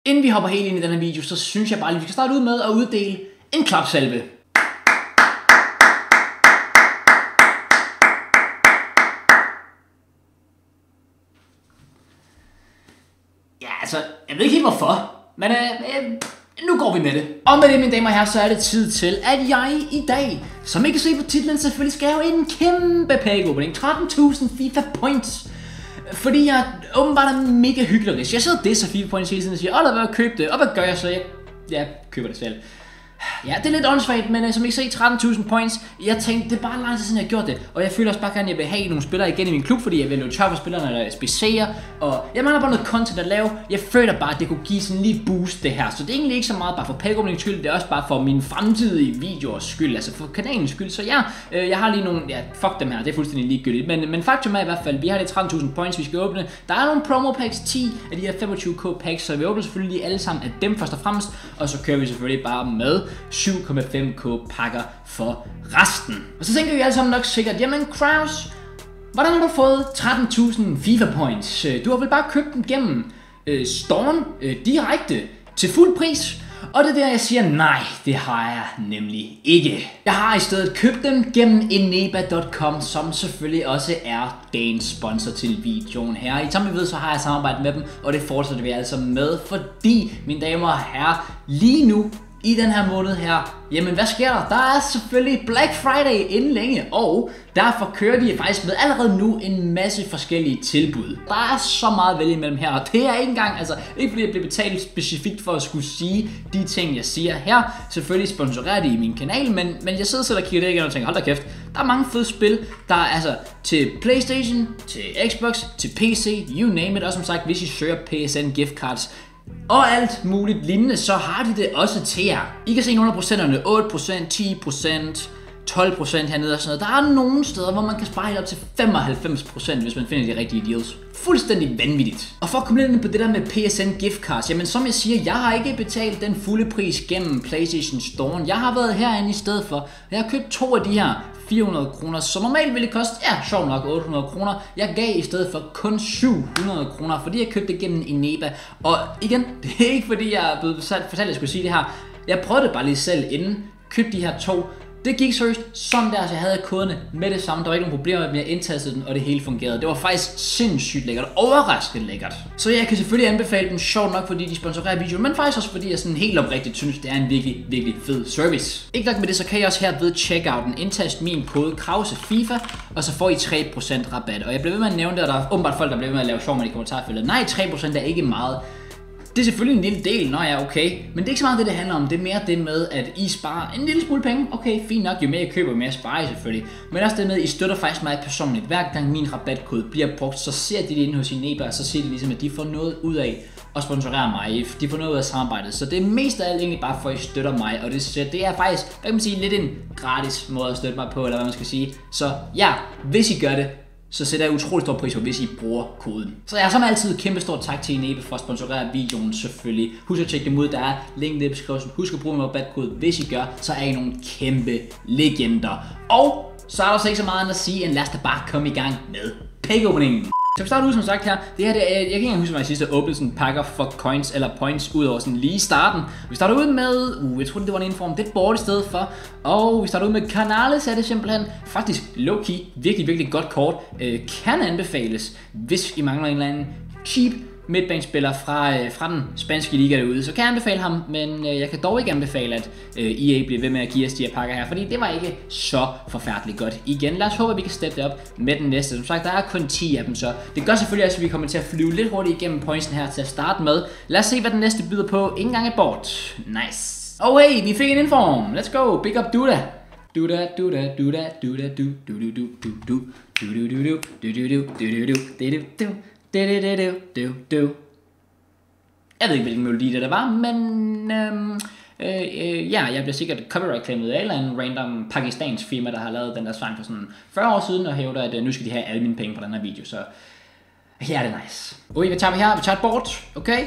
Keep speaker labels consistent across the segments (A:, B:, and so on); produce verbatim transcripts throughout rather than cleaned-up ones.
A: Inden vi hopper helt ind i den her video, så synes jeg bare lige, vi skal starte ud med at uddele en klapsalve. Ja, altså, jeg ved ikke helt hvorfor, men øh, øh, nu går vi med det. Og med det, mine damer og herrer, så er det tid til, at jeg i dag, som I kan se på titlen, selvfølgelig skal have en kæmpe pæk-opening. tretten tusind FIFA points. Fordi jeg åbenbart er mega hyggelig. Jeg sidder og disser FIFA points hele tiden og siger, åh, lad være at købe det. Og hvad gør jeg så? Jeg, jeg køber det selv. Ja, det er lidt åndssvagt, men uh, som I kan se, tretten tusind points. Jeg tænkte, det er bare lang tid siden, jeg har gjort det. Og jeg føler også bare gerne, at jeg vil have nogle spillere igen i min klub, fordi jeg vil løbe tør for spillerne, eller S B C'er. Og jeg mangler bare noget content at lave. Jeg føler bare, at det kunne give sådan en lille boost, det her. Så det er egentlig ikke så meget bare for pæk-openings skyld, det er også bare for min fremtidige videoers skyld, altså for kanalens skyld. Så ja, øh, jeg har lige nogle, ja, fuck dem her, det er fuldstændig ligegyldigt. Men, men faktum er i hvert fald, vi har de tretten tusind points, vi skal åbne. Der er nogle promo packs, ti af de her femogtyve K packs, så vi åbner selvfølgelig lige alle sammen af dem først og fremmest. Og så kører vi selvfølgelig bare med syv komma fem K pakker for resten. Og så tænker vi alle sammen nok sikkert, jamen Kraus, hvordan har du fået tretten tusind FIFA points? Du har vel bare købt dem gennem øh, Storm øh, direkte til fuld pris? Og det er der, jeg siger, nej, det har jeg nemlig ikke. Jeg har i stedet købt dem gennem eneba punktum com, som selvfølgelig også er dagens sponsor til videoen her. I som I ved, så har jeg samarbejdet med dem, og det fortsætter vi altså med, fordi, mine damer og herrer, lige nu, i den her måned her, jamen hvad sker der? Der er selvfølgelig Black Friday inden længe, og derfor kører de faktisk med allerede nu en masse forskellige tilbud. Der er så meget at vælge imellem her, og det er ikke engang, altså ikke fordi jeg bliver betalt specifikt for at skulle sige de ting, jeg siger her. Selvfølgelig sponsorerer de i min kanal, men, men jeg sidder selv og kigger det igen og tænker, hold da kæft, der er mange fede spil, der er altså til PlayStation, til Xbox, til P C, you name it, og som sagt, hvis I søger P S N gift cards, og alt muligt lignende, så har de det også til jer. I kan se nogle af procenterne, otte procent, ti procent, tolv procent hernede og sådan noget. Der er nogle steder, hvor man kan spare helt op til femoghalvfems procent, hvis man finder de rigtige deals. Fuldstændig vanvittigt. Og for at komme lidt ind på det der med P S N gift cards, jamen som jeg siger, jeg har ikke betalt den fulde pris gennem PlayStation Store. Jeg har været herinde i stedet for. Jeg har købt to af de her fire hundrede kroner, så normalt ville det koste, ja, sjovt nok otte hundrede kroner. Jeg gav i stedet for kun syv hundrede kroner, fordi jeg købte det gennem Eneba. Og igen, det er ikke fordi jeg er blevet fortalt, at jeg skulle sige det her. Jeg prøvede det bare lige selv inden, købte de her to. Det gik seriøst sådan der, så jeg havde koderne med det samme. Der var ikke nogen problemer med, at jeg indtastede den, og det hele fungerede. Det var faktisk sindssygt lækkert, overraskende lækkert. Så jeg kan selvfølgelig anbefale dem, sjovt nok, fordi de sponsorerer videoen, men faktisk også fordi jeg sådan helt oprigtigt synes, det er en virkelig, virkelig fed service. Ikke nok med det, så kan jeg også her ved checkouten indtaste min kode KRAUSEFIFA, og så får I tre procent rabat. Og jeg bliver ved med at nævne det, og der er åbenbart folk, der bliver ved med at lave sjov med i kommentarfeltet. Nej, tre procent er ikke meget. Det er selvfølgelig en lille del, når jeg er okay, men det er ikke så meget det, det handler om. Det er mere det med, at I sparer en lille smule penge. Okay, fint nok, jo mere jeg køber, jo mere sparer I selvfølgelig. Men også det med, at I støtter faktisk mig personligt. Hver gang min rabatkode bliver brugt, så ser de det inde hos Eneba, og så ser de ligesom, at de får noget ud af at sponsorere mig. De får noget ud af samarbejdet. Så det er mest af alt egentlig bare for, at I støtter mig. Og det, det er faktisk, hvad kan man sige, lidt en gratis måde at støtte mig på, eller hvad man skal sige. Så ja, hvis I gør det, så sætter jeg utrolig stor pris på, hvis I bruger koden. Så jeg har som altid kæmpe stor tak til Eneba for at sponsorere videoen selvfølgelig. Husk at tjekke dem ud, der er link i beskrivelsen. Husk at bruge min rabatkode, hvis I gør, så er I nogle kæmpe legender. Og så er der også ikke så meget andet at sige, end lad os da bare komme i gang med pæk-openingen. Så vi starter ud som sagt her, det her, det er, jeg kan ikke engang huske, at jeg sidste åbnede sådan pakker for coins eller points ud over sådan lige i starten. Vi starter ud med, uh, jeg tror det var en inform, det er board i stedet for, og vi starter ud med Canales, er det simpelthen faktisk low-key, virkelig, virkelig godt kort, øh, kan anbefales, hvis I mangler en eller anden cheap midtbanespiller fra, øh, fra den spanske liga derude, så kan jeg anbefale ham, men øh, jeg kan dog ikke anbefale, at øh, E A bliver ved med at give os de her pakker her, fordi det var ikke så forfærdeligt godt. Igen, lad os håbe, at vi kan steppe det op med den næste. Som sagt, der er kun ti af dem, så det gør selvfølgelig også, at vi kommer til at flyve lidt hurtigt igennem pointsen her til at starte med. Lad os se, hvad den næste byder på. Ingen gang et board. Nice. Oh hey, vi fik en inform. Let's go. Big up Duda. Duda, Duda, Duda, Duda, du, du, du, du, du, du, du, du, du, du, du, du, du, du, du, du, du. Du, du, du. Jeg ved ikke, hvilken melodi det der var, men øhm, øh, øh, ja, jeg bliver sikkert copyright-claimet af en eller anden random pakistansk firma, der har lavet den der sang for sådan fyrre år siden, og hævder, at øh, nu skal de have alle mine penge på den her video, så her er det nice. Okay, hvad tager vi her? Vi tager et board, okay?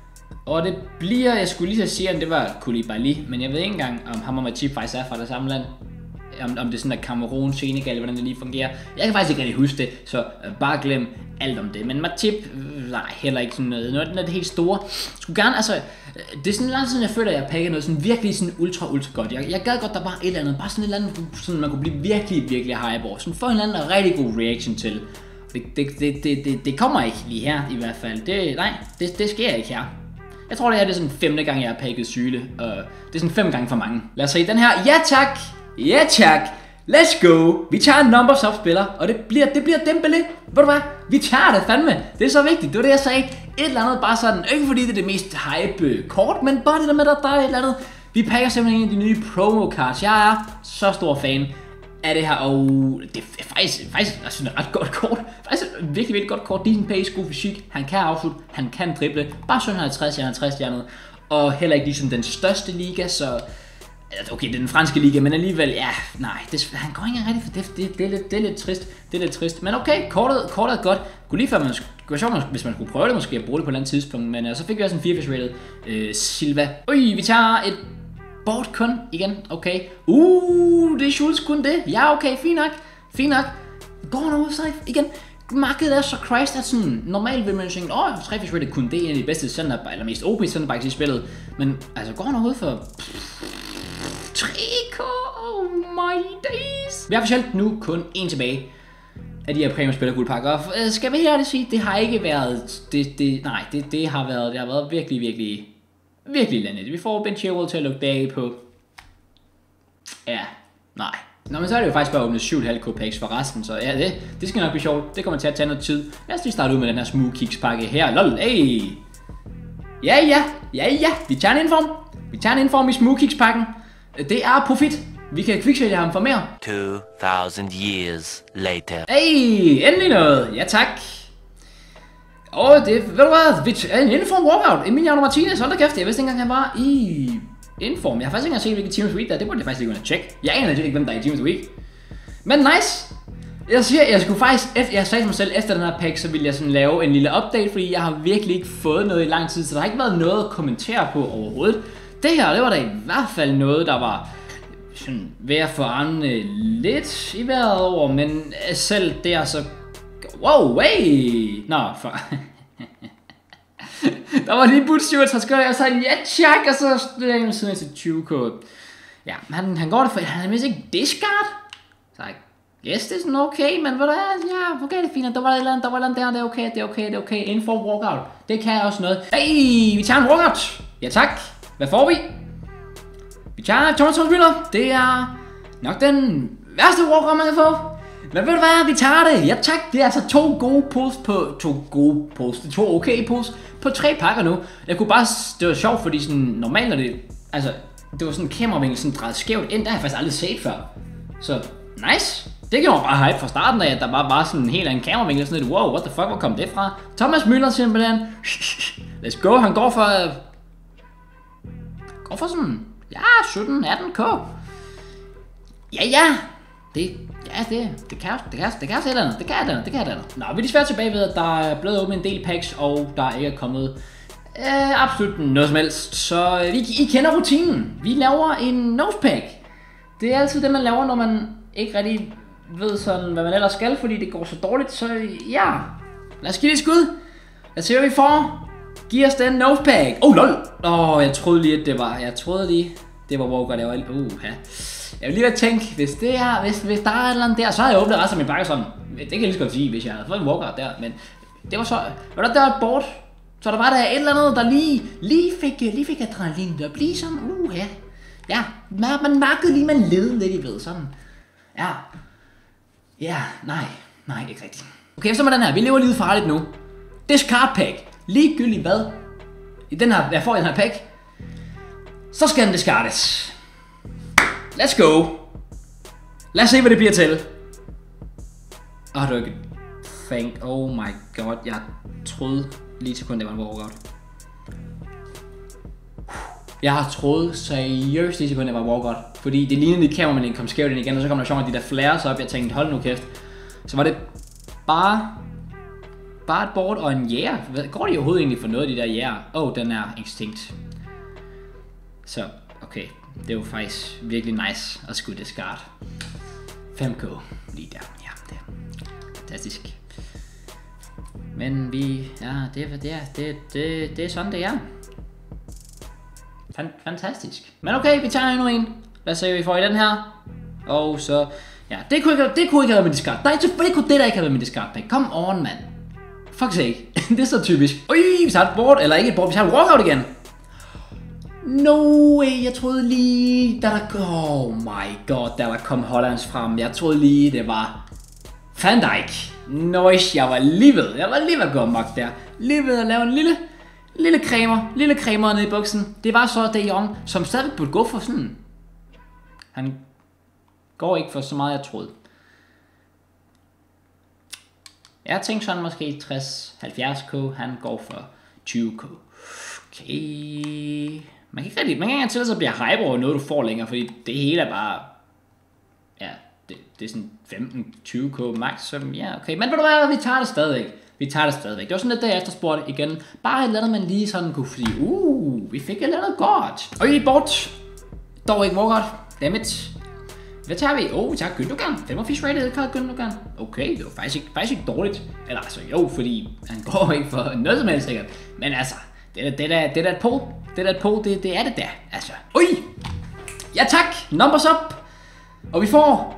A: Og det bliver, jeg skulle lige så sige, at det var Koulibaly, men jeg ved ikke engang, om ham og Matip faktisk er fra det samme land. Om, om det er sådan, at Cameroun, Senegal, hvordan det lige fungerer. Jeg kan faktisk ikke rigtig huske det, så uh, bare glem alt om det. Men Matip, øh, nej, heller ikke sådan noget. Noget er det helt store. Skulle gerne, altså, det er sådan lang tid siden, jeg føler, at jeg pakker noget sådan virkelig sådan ultra, ultra godt. Jeg, jeg gad godt, der var et eller andet, bare sådan et eller andet, sådan man kunne blive virkelig, virkelig hype over. Sådan få en eller anden rigtig god reaction til. Det, det, det, det, det, det kommer ikke lige her, i hvert fald. Det, nej, det, det sker ikke her. Jeg tror, det her det er sådan femte gang, jeg har pakket Syle, og det er sådan fem gange for mange. Lad os se den her. Ja tak! Ja tak! Let's go! Vi tager en numbers up spiller, og det bliver, det bliver Dembélé. Ved du hvad? Vi tager det fandme. Det er så vigtigt. Det var det, jeg sagde. Et eller andet bare sådan, ikke fordi det er det mest hype kort, men bare det der med, at der er et eller andet. Vi pakker simpelthen en af de nye promo cards. Jeg er så stor fan af det her, og det er faktisk, faktisk altså et ret godt kort. Faktisk et virkelig, virkelig godt kort. Decent pace, god fysik. Han kan afslutte, han kan drible. Bare syvhundrede og halvtreds stjernet. Og heller ikke ligesom den største liga, så... Okay, det er den franske liga, men alligevel, ja, nej, det, han går ikke engang rigtig for det, det, det, er lidt, det er lidt trist, det er lidt trist, men okay, kortet, kortet er godt, kunne lige før man skulle, det var sjovt, hvis man skulle prøve det måske at bruge det på et eller andet tidspunkt, men uh, så fik vi også en fireogfirs rated uh, Silva. Ui, vi tager et board kun igen, okay, uh, det er Schultz kun det, ja okay, fint nok, fint nok, går noget safe igen. Markedet er så Christ, at sådan, normalt vil man tænke, åh, treogfirs rated kun, det er en af de bedste centerbacks, eller mest O P centerbacks i spillet, men altså går noget ud for... tre K, oh my days. Vi har officielt nu kun en tilbage af de her premium spiller guldpakker. Og skal vi helt sige, det har ikke været, det, det, nej, det, det har været, det har været virkelig, virkelig, virkelig landet. Vi får Ben Chilwell til at lukke bag på, ja, nej. Nå, men så er det jo faktisk bare åbnet syv komma fem K packs for resten, så ja, det, det skal nok blive sjovt. Det kommer til at tage noget tid. Lad os lige starte ud med den her smooth kicks pakke her. Lol, hey. Ja, ja, ja, ja, vi tager en inform. Vi tager en inform i smooth kicks pakken. Det er profit. Vi kan quicksælge ham for mere.
B: two thousand years later.
A: Hey, endelig noget. Ja tak. Og det, ved du hvad, en inform walkout. Emiliano Martinez, hold da kæft. Jeg vidste ikke engang, han var i inform. Jeg har faktisk ikke engang set, hvilket Team of the Week der. Det burde jeg faktisk lige gå ind og tjekke. Jeg aner ikke, hvem der er i Team of the Week. Men nice. Jeg siger, jeg skulle faktisk, jeg sagde til mig selv, efter den her pack, så ville jeg sådan lave en lille update, fordi jeg har virkelig ikke fået noget i lang tid, så der har ikke været noget at kommentere på overhovedet. Det her, det var da i hvert fald noget, der var sådan ved at forandre lidt i vejret over, men selv der så... Wow, hey! Nå, for... der var lige budt syvogtres skørt, og så en ja, tjek, og så stod jeg siden til tyve K. Ja, han, han går det for... Han er vist ikke discard? Så jeg... Yes, det er sådan okay, men hvad der er, ja, okay, det er fint, der var et eller andet, der var et eller andet der, det er okay, det er okay, det er okay, inform walkout, det kan jeg også noget. Hey, vi tager en walkout! Ja tak, hvad får vi? Vi tager Thomas Müller. Det er nok den værste walkout, man kan få. Men ved du hvad, vi tager det. Ja tak, det er altså to gode pulls på... To gode pulls, to okay pulls på tre pakker nu. Jeg kunne bare... Det var sjovt, fordi sådan normalt, når det... Altså, det var sådan en kameravinkel, sådan drejet skævt ind. Der har jeg faktisk aldrig set før. Så, nice. Det gjorde mig bare hype fra starten af, at der bare var sådan en helt anden kameravinkel. Sådan lidt, wow, what the fuck, hvor kom det fra? Thomas Müller simpelthen. Let's go, han går for... Går for sådan... Ja, sytten atten K. Ja, ja. Det, ja, det, det kan det kan det kan et eller andet. Det kan et eller andet. Det kan et eller andet. Nå, vi er desværre tilbage ved, at der er blevet åbnet en del packs, og der ikke er kommet øh, absolut noget som helst. Så øh, I, I kender rutinen. Vi laver en nosepack. Det er altid det, man laver, når man ikke rigtig ved sådan, hvad man ellers skal, fordi det går så dårligt. Så ja, lad os give det et skud. Lad os se, hvad vi får. Giv os den nosepack. Oh, lol. Åh, oh, jeg troede lige, at det var... Jeg troede lige, det var Walker, det var... Uh, ja. Jeg vil lige være tænke, hvis det er... Hvis, hvis der er et eller andet der, så har jeg åbnet resten af min pakke sådan. Det kan jeg lige så godt sige, hvis jeg havde fået en Walker der. Men det var så... Var der der et board? Så der var der et eller andet, der lige... Lige fik, lige fik adrenalin der. Blive sådan... Uh, ja. Ja, man mærkede lige, man led lidt, I ved. Sådan. Ja. Ja, nej. Nej, ikke rigtigt. Okay, så med den her. Vi lever livet farligt nu. Discard pack. Ligegyldigt hvad, i den her, jeg får i den her pack, så skal den discardes. Let's go. Lad os se, hvad det bliver til. Åh, oh, det var ikke... Thank, oh my god, jeg troede lige til kun, det var en walkout. Jeg har troet seriøst lige til kun, det var walkout. Fordi det lignede lidt kamera, men kom skævt ind igen, og så kom der sjovt, de der flares op, jeg tænkte, hold nu kæft. Så var det bare... Bare et board og en jæger. Yeah. Går de overhovedet egentlig for noget af de der jæger? Yeah. Åh, oh, den er extinct. Så, okay. Det er jo faktisk virkelig nice at skulle discard. fem K lige der. Ja, det er fantastisk. Men vi, ja, det, det, er, det, det, det er sådan, det er. Fantastisk. Men okay, vi tager endnu en. Lad os se, hvad vi får i den her. Og så, ja, det kunne ikke, det kunne ikke have været min discard. Nej, selvfølgelig kunne det der ikke have været min discard pack. Come on, mand. Fuck sake. Det er så typisk. Ui, vi tager et board, eller ikke et board, vi tager et walkout igen. No way, jeg troede lige, da der, oh my god, da der kom Hollands frem. Jeg troede lige, det var Van Dijk. Nois, jeg var lige ved, jeg var lige ved at gå amok der. Lige ved at lave en lille, lille cremer, lille cremer nede i buksen. Det var så De Jong, som stadig burde gå for sådan. Han går ikke for så meget, jeg troede. Jeg tænkte sådan måske tres halvfjerds k, han går for tyve k. Okay. Man kan ikke rigtig, man kan ikke engang til at blive hype over noget, du får længere, fordi det hele er bare, ja, det, det er sådan femten tyve k max, som, ja, okay. Men ved du hvad, vi tager det stadigvæk. Vi tager det stadigvæk. Det var sådan lidt der efterspurgt igen. Bare et eller andet, man lige sådan kunne sige, uh, vi fik et eller andet godt. Og i bort. Dog ikke walkout. Dammit. Hvad tager vi? Åh, oh, vi tager Gündogan. femogfirs rated card Gündogan. Okay, det var faktisk ikke, faktisk ikke dårligt. Eller altså jo, fordi han går ikke for noget som helst sikkert. Men altså, det er det der, det der et po. Det der et po, det, det er det der. Altså, ui. Ja tak, numbers up. Og vi får.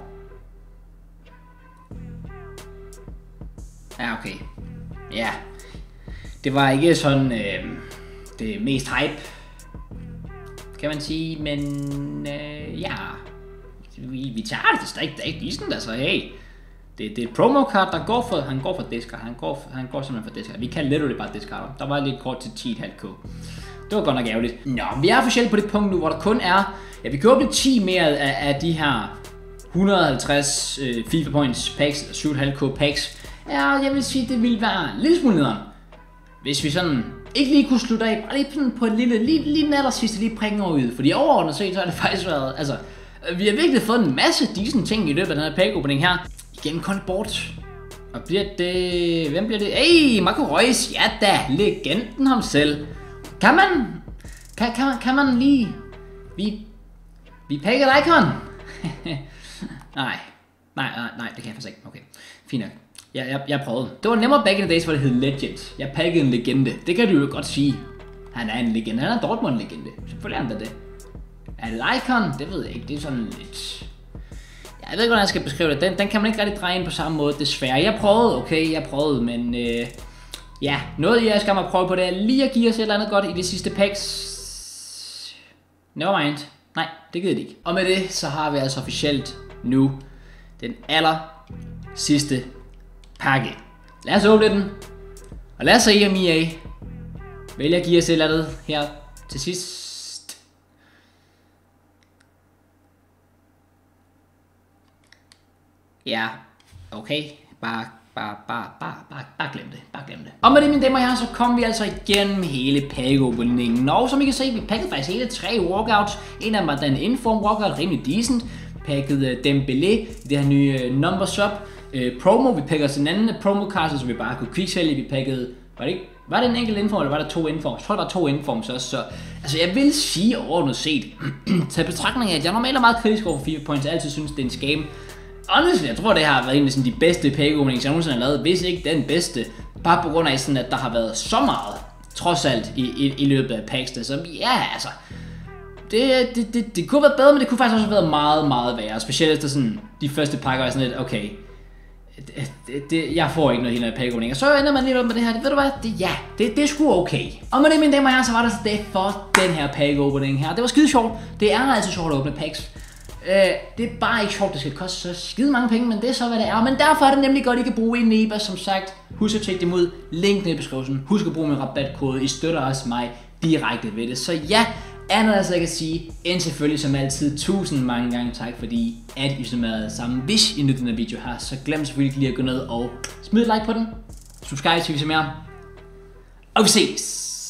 A: Ja, okay. Ja. Det var ikke sådan øh, det mest hype, kan man sige, men øh, ja. Vi, vi tager det, det er stadig, det er ikke decent, altså hey. Det, det er et promo card, der går for, han går for discard, han går, han går simpelthen for discard. Vi kan literally bare discard. Der var lidt kort til ti komma fem k. Det var godt nok ærgerligt. Nå, vi er officielt på det punkt nu, hvor der kun er, ja, vi kan åbne ti mere af, af de her et hundrede og halvtreds øh, FIFA points packs, eller syv komma fem k packs. Ja, jeg vil sige, det ville være en lille smule nederen, hvis vi sådan ikke lige kunne slutte af, bare lige på et lille, lige, lige den aller sidste, lige prikken over ud. Fordi overordnet set, så har det faktisk været, altså, vi har virkelig fået en masse decent ting i løbet af den her pack opening her. Igen kun bort. Og bliver det, hvem bliver det? Hey, Marco Reus, ja da, legenden ham selv. Kan man, kan, kan, kan man lige, vi, vi pakker et icon? nej, nej, nej, nej, det kan jeg faktisk ikke. Okay, fint nok. Jeg, jeg, jeg prøvede. Det var nemmere back in the days, hvor det hed Legend. Jeg pakkede en legende. Det kan du jo godt sige. Han er en legende. Han er Dortmund-legende. Selvfølgelig er han da det. Er det icon? Det ved jeg ikke. Det er sådan lidt... Jeg ved ikke, hvordan jeg skal beskrive det. Den, den kan man ikke rigtig dreje ind på samme måde, desværre. Jeg prøvede, okay, jeg prøvede, men... Øh, ja, noget jeg skal mig prøve på, det er lige at give os et eller andet godt i de sidste packs. Never mind. Nej, det gider det ikke. Og med det, så har vi altså officielt nu den aller sidste pakke. Lad os åbne den. Og lad os se, om E A vælger at give os et eller andet her til sidst. Ja, okay. Bare, bare, bare, bare, bare, bare glem det. Bare glem det. Og med det, mine damer og herrer, så kom vi altså igennem hele pack-openingen. Og som I kan se, vi pakkede faktisk hele tre walkouts. En af dem var den inform walkout, rimelig decent. Pakkede Dembélé, det her nye uh, numbers up. Uh, promo, vi pakkede os en anden promo card, så vi bare kunne quicksælge. Vi pakkede, var det ikke? Var det en enkelt inform, eller var der to informs? Jeg tror, der var to informs også, så... Altså, jeg vil sige overordnet set, til betragtning af, at jeg normalt er meget kritisk over FIFA Points, jeg altid synes, det er en scam. Honestly, jeg tror, det her har været en af de bedste pack-openings, jeg nogensinde har lavet, hvis ikke den bedste. Bare på grund af sådan, at der har været så meget, trods alt, i, i, i løbet af packs, så ja, altså... Det, det, det, det kunne have været bedre, men det kunne faktisk også have været meget, meget værre. Specielt efter sådan, de første pakker var sådan lidt, okay... Det, det, det, jeg får ikke noget helt af pack-opening. Og så ender man lige op med det her. Det, ved du hvad? Det, ja, det, det er sgu okay. Og med det, mine damer og herrer, så var det så det for den her pack-opening her. Det var skide sjovt. Det er altså sjovt at åbne packs. Uh, det er bare ikke sjovt, det skal koste så skide mange penge, men det er så hvad det er. Men derfor er det nemlig godt, at I kan bruge en Neba, som sagt. Husk at tjekke dem ud. Link nede i beskrivelsen. Husk at bruge min rabatkode. I støtter også mig direkte ved det. Så ja, andet altså jeg kan sige, end selvfølgelig som altid, tusind mange gange tak, fordi at I så med sammen. Hvis I nyder den her video her, så glem selvfølgelig lige at gå ned og smid et like på den. Subscribe til vi ser mere. Og vi ses!